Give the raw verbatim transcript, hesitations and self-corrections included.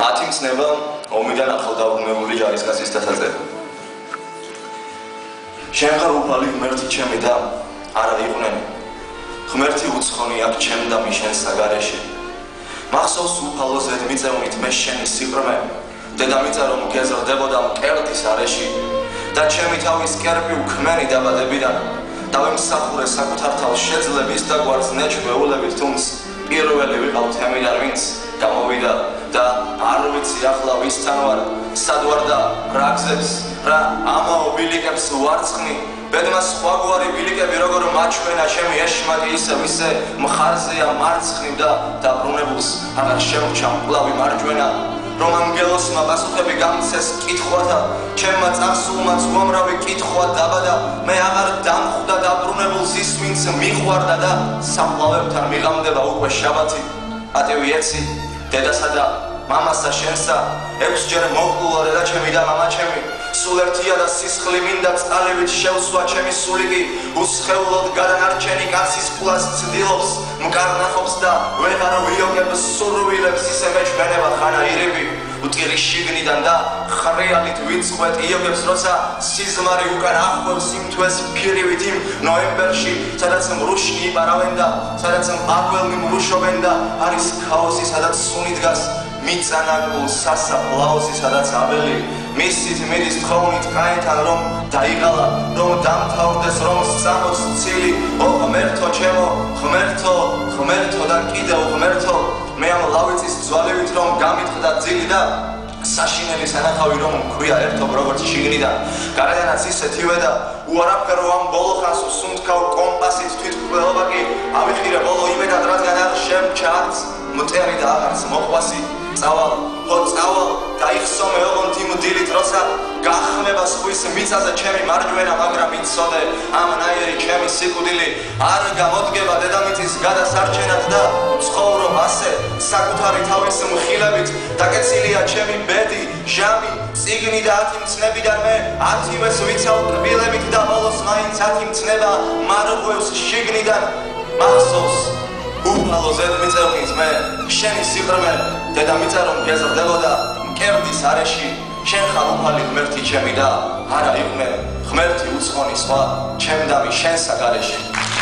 ათი მცნება ომიდან ახლო დაბრუნებული ჯარისკაცის დასაწყება. შენ ხარ უფალი ღმერთი ჩემი და არა იყვნენ. ღმერთი უცხონი აქ ჩემ და მიშენ საგარეში. მახსოვს უფალო ზედმიწევნით მე შენი სიყრმე. დედამიწა რომ გეზრდებოდა მკერდის არეში და ჩემი თავის კერპი უქმენი დაბადებიდან დავემსახურე საკუთარ თავს შეძლების და გვარწნე ჩვეულებით თუმც პირველი ვიყავ თემიდან ვინც გამოვიდა და არ ვიცი ახლა ვისთან ვარ სად ვარ და რა გზებს რა ამაო ბილიკებს ვარცხნი ბედმა სხვაგვარი ბილიკები როგორ მაჩვენა ჩემი ეშმაკი ისე ისე მხარზეა მარცხნივ და დაბრუნებულს აღარ შემრჩა მკლავი მარჯვენა რომ ანგელოსმა პასუხები გამცეს კითხვათა ჩემმა წარსულმა უამრავი კითხვა დაბადა მე აღარ დამხვდა დაბრუნებულს ის ვინც მიყვარდა და საფლავებთან მიღამდება უკვე შაბათი პატივი ეცი დედასა და მამასა შენსა ექვსჯერ მოკლულა დედა ჩემი და მამა ჩემი სულ ერთია და სისხლი მინდა წყალივით შევსვა ჩემი სულიკი უსხეულოდ გადანარჩენი კაცის ფულას ცდილობს მკარნახობს და ვეღარ ვიოგებს სურვილებს ისე მეჩვენება ხანაირები უტირი შიგნიდან და ხრიალით ვიწყვეტ იოგებს როცა სიზმარი უკან ახვევს იმ თვეს ფირივით იმ ნოემბერში სადაც მრუშნი იპარავენ და სადაც მპარველნი მრუშობენ და არის ქაოსი სადაც სუნი დგას მიწანაკულ სასაფლაოსი სადაც აბელი მისით მიდის თხოვნით კაინთან რომ დაიღალა რომ დამთავრდეს რომ სწამოს ცილი ო ღმერთო ჩემო ღმერთო ღმერთო და კიდევ ღმერთო მე ამ ლავიწის ძვალივით რომ გამიტყდა ძილი და საშინელი სანახავი რომ მქვია ერთობ როგორც შიგნიდან გარედანაც ისეთივე და უარაფერო ამ ბოლოხანს უსუნთქავ კომპასით თვითმკვლელობა კი ავიხირე ბოლო იმედად რადგან არ შემჩა არც მტერი და აღარც მოყვასი წავალ ხო წავალ დაიხსომე ოღონდ იმ დილით როცა გახმება სხვის მიწაზე ჩემი მარჯვენა მაგრამ იცოდე ამნაირი ჩემი სიკვდილი არ გამოდგება დედამიწის გადასარჩენად და ცხოვრობ ასე საკუთარი თავის მხილებით დაკეცილია ჩემი ბედი ჟამი წიგნი და ათი მცნებიდან მე ათივეს ვიცავ კბილებით და ბოლოს მაინც ათი მცნება მარღვევს შიგნიდან მახსოვს უფალო ზედმიწევნით მე შენი სიყრმე დედამიწა რომ გეზრდებოდა მკერდის არეში შენ ხარ უფალი ღმერთი ჩემი და არა იყვნენ ღმერთი უცხონი სხვა ჩემ და მიშენ საგარეში